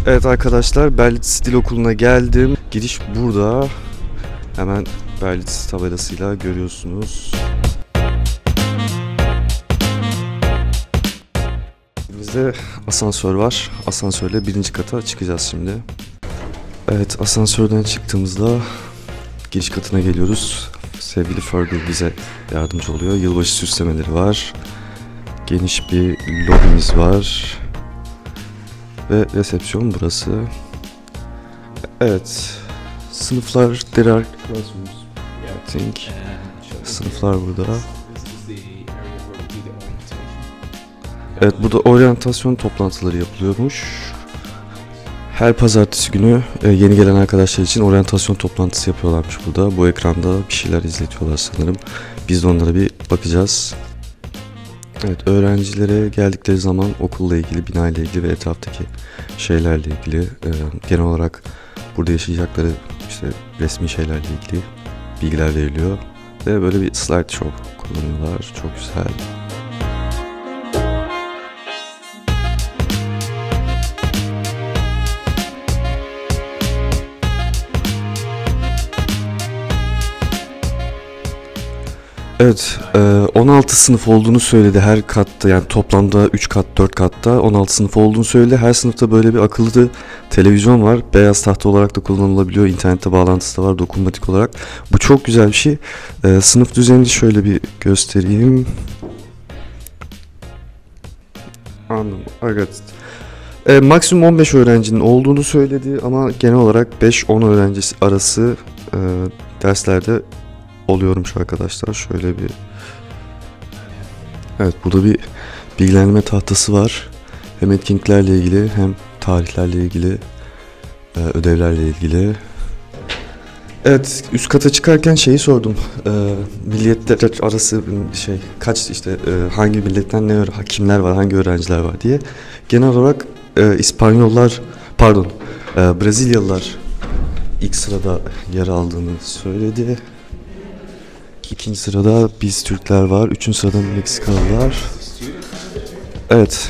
Evet arkadaşlar, Berlitz Dil Okulu'na geldim. Giriş burada. Hemen Berlitz tabelasıyla görüyorsunuz. Bizde asansör var. Asansörle birinci kata çıkacağız şimdi. Evet, asansörden çıktığımızda giriş katına geliyoruz. Sevgili Fergal bize yardımcı oluyor. Yılbaşı süslemeleri var. Geniş bir lobimiz var. Ve resepsiyon burası. Evet. Sınıflar, there are classrooms, I think. Sınıflar burada. Evet, burada oryantasyon toplantıları yapılıyormuş. Her pazartesi günü yeni gelen arkadaşlar için oryantasyon toplantısı yapıyorlarmış burada. Bu ekranda bir şeyler izletiyorlar sanırım. Biz de onlara bir bakacağız. Evet, öğrencilere geldikleri zaman okulla ilgili, bina ile ilgili ve etraftaki şeylerle ilgili, genel olarak burada yaşayacakları işte resmi şeylerle ilgili bilgiler veriliyor. Ve böyle bir slide show kullanıyorlar. Çok güzel. Evet, 16 sınıf olduğunu söyledi her katta, yani toplamda 3 kat 4 katta 16 sınıf olduğunu söyledi. Her sınıfta böyle bir akıllı televizyon var. Beyaz tahta olarak da kullanılabiliyor. İnternette bağlantısı da var dokunmatik olarak. Bu çok güzel bir şey. Sınıf düzenini şöyle bir göstereyim. Anladım. Evet. Maksimum 15 öğrencinin olduğunu söyledi ama genel olarak 5-10 öğrencisi arası derslerde oluyormuş arkadaşlar. Şöyle bir, evet, burada bir bilgilendirme tahtası var. Hem etkinliklerle ilgili hem tarihlerle ilgili, ödevlerle ilgili. Evet, üst kata çıkarken şeyi sordum. Milliyetler arası şey kaç, işte hangi milletten ne kimler var, hangi öğrenciler var diye. Genel olarak İspanyollar, pardon, Brezilyalılar ilk sırada yer aldığını söyledi. İkinci sırada biz Türkler var. Üçüncü sırada Meksikalılar. Evet.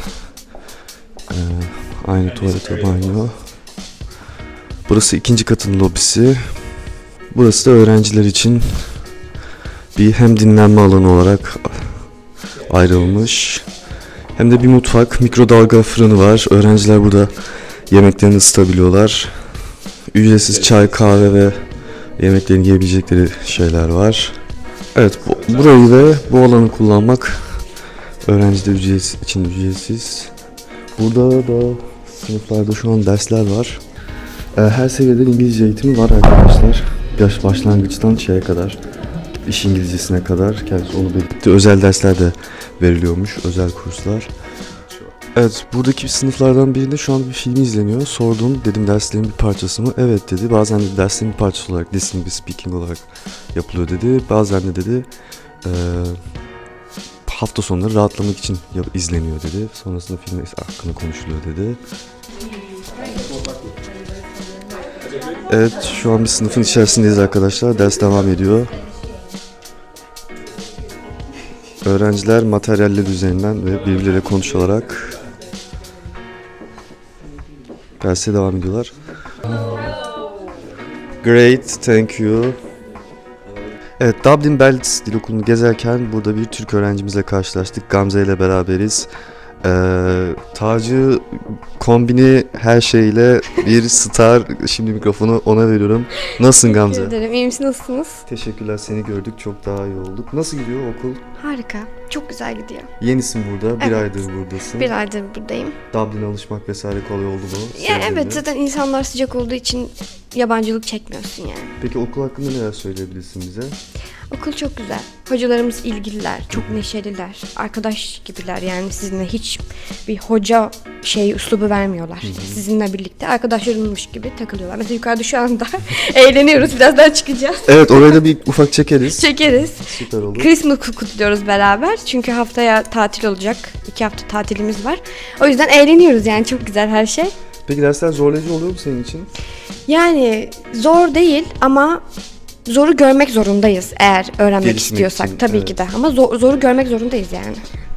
Aynı tuvalet ve banyo. Burası ikinci katın lobisi. Burası da öğrenciler için bir hem dinlenme alanı olarak ayrılmış. Hem de bir mutfak, mikrodalga fırını var. Öğrenciler burada yemeklerini ısıtabiliyorlar. Ücretsiz çay, kahve ve yemeklerini yiyebilecekleri şeyler var. Evet, burayı ve bu alanı kullanmak öğrenciler için ücretsiz. Burada da sınıflarda şu an dersler var. Her seviyede İngilizce eğitimi var arkadaşlar. Başlangıçtan şeye kadar, iş İngilizcesine kadar, kendisi onu belirtti. Özel dersler de veriliyormuş, özel kurslar. Evet, buradaki sınıflardan birinde şu an bir film izleniyor. Sordum, dedim derslerin bir parçası mı? Evet dedi. Bazen de derslerin bir parçası olarak, listening ve speaking olarak yapılıyor dedi. Bazen de dedi hafta sonları rahatlamak için izleniyor dedi. Sonrasında film hakkında konuşuluyor dedi. Evet, şu an bir sınıfın içerisindeyiz arkadaşlar. Ders devam ediyor. Öğrenciler materyaller üzerinden ve birbirleriyle konuşarak derse devam ediyorlar. Great, thank you. Evet, Dublin Berlitz Dil Okulu'nu gezerken burada bir Türk öğrencimizle karşılaştık. Gamze ile beraberiz. Tacı, kombini, her şeyle bir star. Şimdi mikrofonu ona veriyorum. Nasılsın Gamze? Teşekkür ederim. İyi misiniz? Nasılsınız? Teşekkürler, seni gördük. Çok daha iyi olduk. Nasıl gidiyor okul? Harika. Çok güzel gidiyor. Yenisin burada. Bir Evet. aydır buradasın. Bir aydır buradayım. Dublin'e alışmak vesaire kolay oldu mu? Ya evet, zaten insanlar sıcak olduğu için yabancılık çekmiyorsun yani. Peki okul hakkında neler söyleyebilirsin bize? Okul çok güzel. Hocalarımız ilgililer, çok neşeliler, arkadaş gibiler, yani sizinle hiç bir hoca üslubu vermiyorlar. Sizinle birlikte arkadaşlarımmış gibi takılıyorlar. Mesela yukarıda şu anda eğleniyoruz, birazdan çıkacağız. Evet, oraya da bir ufak çekeriz. Çekeriz. Süper olur. Christmas kutluyoruz beraber. Çünkü haftaya tatil olacak. 2 hafta tatilimiz var. O yüzden eğleniyoruz, yani çok güzel her şey. Peki dersler zorlayıcı oluyor mu senin için? Yani zor değil ama zoru görmek zorundayız eğer öğrenmek Gelişmek istiyorsak için, tabii evet. ki de. Ama zoru görmek zorundayız yani.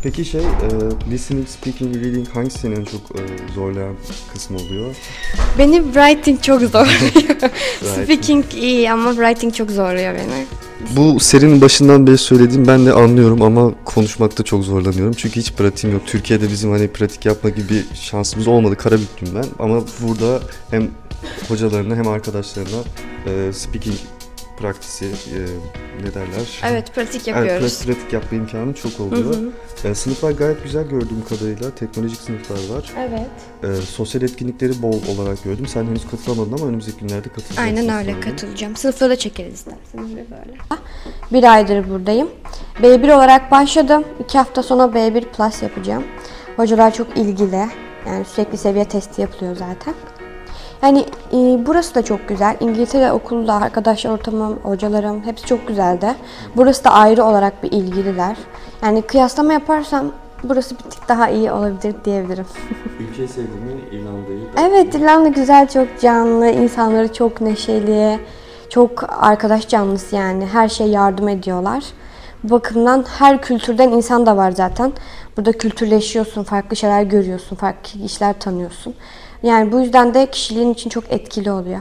Peki listening, speaking, reading hangisi seni en çok zorlayan kısmı oluyor? Beni writing çok zorluyor. Speaking iyi ama writing çok zorluyor beni. Bu serinin başından beri söylediğim, ben de anlıyorum ama konuşmakta çok zorlanıyorum. Çünkü hiç pratiğim yok. Türkiye'de bizim hani pratik yapma gibi bir şansımız olmadı. Karabüklüyüm ben. Ama burada hem hocalarına hem arkadaşlarına speaking praktisi ne derler? Evet, pratik yapıyoruz. Evet, pratik yapma imkanı çok oluyor. Sınıflar gayet güzel gördüğüm kadarıyla. Teknolojik sınıflar var. Evet. Sosyal etkinlikleri bol olarak gördüm. Sen henüz katılamadın ama önümüzdeki günlerde katılacaksın. Aynen öyle, katılacağım. Sınıfta da çekeriz isterseniz böyle. Bir aydır buradayım. B1 olarak başladım. 2 hafta sonra B1 Plus yapacağım. Hocalar çok ilgili. Yani sürekli seviye testi yapılıyor zaten. Yani burası da çok güzel. İngiltere okulda arkadaşlar ortamım, hocalarım hepsi çok güzeldi. Burası da ayrı olarak bir ilgililer. Yani kıyaslama yaparsam burası bir tık daha iyi olabilir diyebilirim. Ülkeyi sevdin mi? İrlanda'yı? Evet, İrlanda güzel, çok canlı, insanları çok neşeli, çok arkadaş canlısı yani. Her şeye yardım ediyorlar. Bu bakımdan her kültürden insan da var zaten. Burada kültürleşiyorsun, farklı şeyler görüyorsun, farklı kişiler tanıyorsun. Yani bu yüzden de kişiliğin için çok etkili oluyor.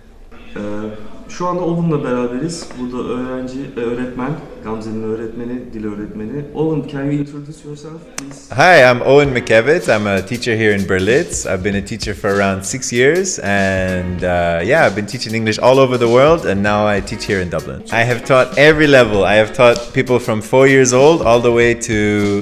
Şu anda Owen'la beraberiz. Burada öğretmen, Gamze'nin öğretmeni, dil öğretmeni. Owen, can you introduce yourself, please? Hi, I'm Owen McKevitz. I'm a teacher here in Berlitz. I've been a teacher for around 6 years, and I've been teaching English all over the world, and now I teach here in Dublin. I have taught every level. I have taught people from 4 years old all the way to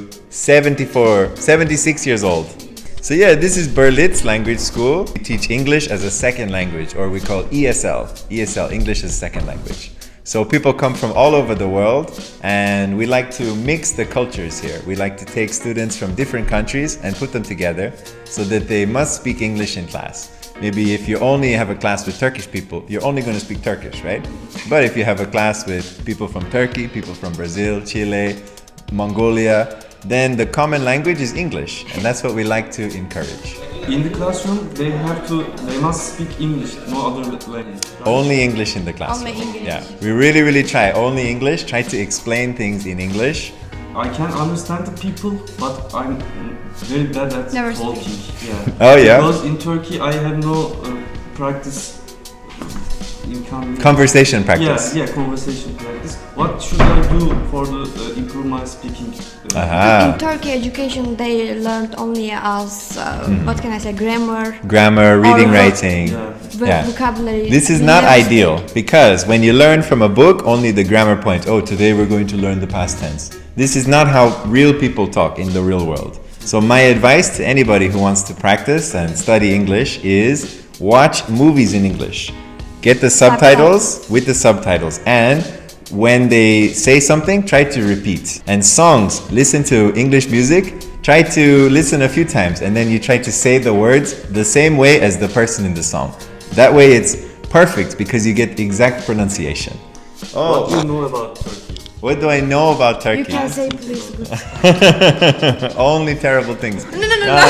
76 years old. So this is Berlitz Language School. We teach English as a second language, or we call ESL. ESL, English as a second language. So people come from all over the world, and we like to mix the cultures here. We like to take students from different countries and put them together so that they must speak English in class. Maybe if you only have a class with Turkish people, you're only going to speak Turkish, right? But if you have a class with people from Turkey, people from Brazil, Chile, Mongolia, then the common language is English, and that's what we like to encourage. In the classroom, they must speak English, no other language. Right? Only English in the classroom. Only English. Yeah, we really try only English. Try to explain things in English. I can understand the people, but I'm very bad at Never talking. speak. Yeah. Oh yeah. Because in Turkey, I have no practice. Conversation practice. Yeah, conversation practice. What should I do for the improve my speaking? In Turkey, education they learned only as what can I say, Grammar, reading, Or- writing. Yeah. vocabulary. This is We not never ideal because when you learn from a book, only the grammar point. Oh, today we're going to learn the past tense. This is not how real people talk in the real world. So my advice to anybody who wants to practice and study English is watch movies in English. Get the subtitles with the subtitles, and when they say something, try to repeat. And songs, listen to English music, try to listen a few times, and then you try to say the words the same way as the person in the song. That way it's perfect because you get exact pronunciation. What do you know about Turkey? What do I know about Turkey? You can say please. Good. Only terrible things. No.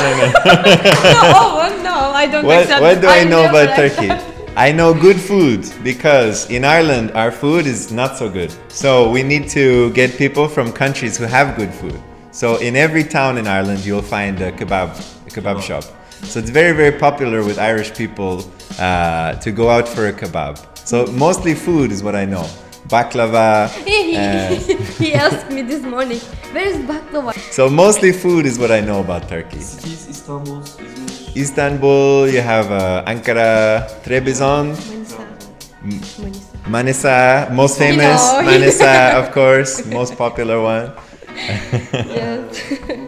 Oh no, I don't accept. What do I know about never Turkey? accept. I know good food because in Ireland our food is not so good. So we need to get people from countries who have good food. So in every town in Ireland you'll find a kebab shop. So it's very popular with Irish people to go out for a kebab. So mostly food is what I know. Baklava. He asked me this morning, where is baklava? So mostly food is what I know about Turkey. Cities, Istanbul, İzmir. Istanbul, you have Ankara, Trebizond, Manisa, most famous, know. Manisa, of course, most popular one. Yes.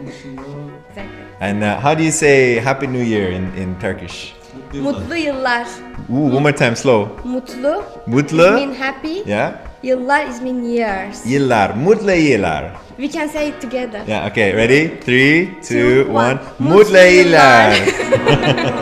And how do you say Happy New Year in Turkish? Mutlu yıllar. Ooh, one more time, slow. Mutlu. Mutlu? Mean happy. Yeah? Yıllar is mean years. Yıllar, mutlu yıllar. We can say it together. Yeah, okay, ready? 3, 2, 1. one. Mutlu Mutlu yıllar. yıllar.